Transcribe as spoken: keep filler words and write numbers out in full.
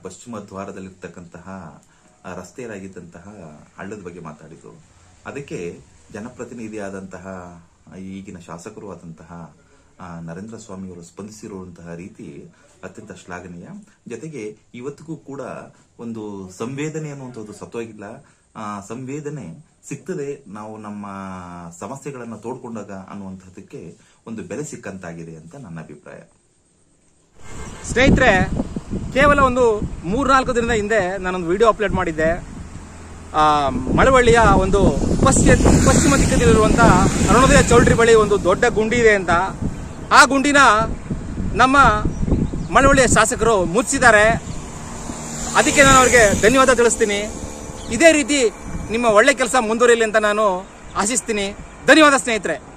ಪಶ್ಚಿಮ ದ್ವಾರದಲ್ಲಿರ್ತಕ್ಕಂತಹ ರಸ್ತೆಯಲ್ಲಾಗಿದ್ದಂತಹ ಹಳ್ಳದ ಬಗ್ಗೆ ಮಾತಾಡಿದ್ರು. ಅದಕ್ಕೆ ಜನಪ್ರತಿನಿಧಿಯಾದಂತಹ ಈಗಿನ ಶಾಸಕರು ಆದಂತಹ ನರೇಂದ್ರ ಸ್ವಾಮಿ ಅವರು ಸ್ಪಂದಿಸಿರುವಂತಹ ರೀತಿ ಅತ್ಯಂತ ಶ್ಲಾಘನೀಯ. ಜೊತೆಗೆ ಇವತ್ತಿಗೂ ಕೂಡ ಒಂದು ಸಂವೇದನೆ ಅನ್ನುವಂಥದ್ದು ಸತ್ತೋಗಿಲ್ಲ. ಆ ಸಂವೇದನೆ ಸಿಗ್ತದೆ ನಾವು ನಮ್ಮ ಸಮಸ್ಯೆಗಳನ್ನ ತೋಡ್ಕೊಂಡಾಗ ಅನ್ನುವಂಥದ್ದಕ್ಕೆ ಒಂದು ಬೆಲೆ ಸಿಕ್ಕಂತಾಗಿದೆ ಅಂತ ನನ್ನ ಅಭಿಪ್ರಾಯ. ಸ್ನೇಹಿತರೆ, ಕೇವಲ ಒಂದು ಮೂರ್ನಾಲ್ಕು ದಿನದ ಹಿಂದೆ ನಾನೊಂದು ವಿಡಿಯೋ ಅಪ್ಲೋಡ್ ಮಾಡಿದ್ದೆ. ಮಳವಳ್ಳಿಯ ಒಂದು ಪಶ್ಚಿಮ ಪಶ್ಚಿಮ ದಿಕ್ಕದಲ್ಲಿರುವಂತಹ ಅರುಣೋದಯ ಚೌಲ್ಟ್ರಿ ಬಳಿ ಒಂದು ದೊಡ್ಡ ಗುಂಡಿ ಇದೆ ಅಂತ. ಆ ಗುಂಡಿನ ನಮ್ಮ ಮಳವಳ್ಳಿಯ ಶಾಸಕರು ಮುಚ್ಚಿದ್ದಾರೆ. ಅದಕ್ಕೆ ನಾನು ಅವರಿಗೆ ಧನ್ಯವಾದ ತಿಳಿಸ್ತೀನಿ. ಇದೇ ರೀತಿ ನಿಮ್ಮ ಒಳ್ಳೆ ಕೆಲಸ ಮುಂದುವರಿಯಲಿ ಅಂತ ನಾನು ಆಶಿಸ್ತೀನಿ. ಧನ್ಯವಾದ ಸ್ನೇಹಿತರೆ.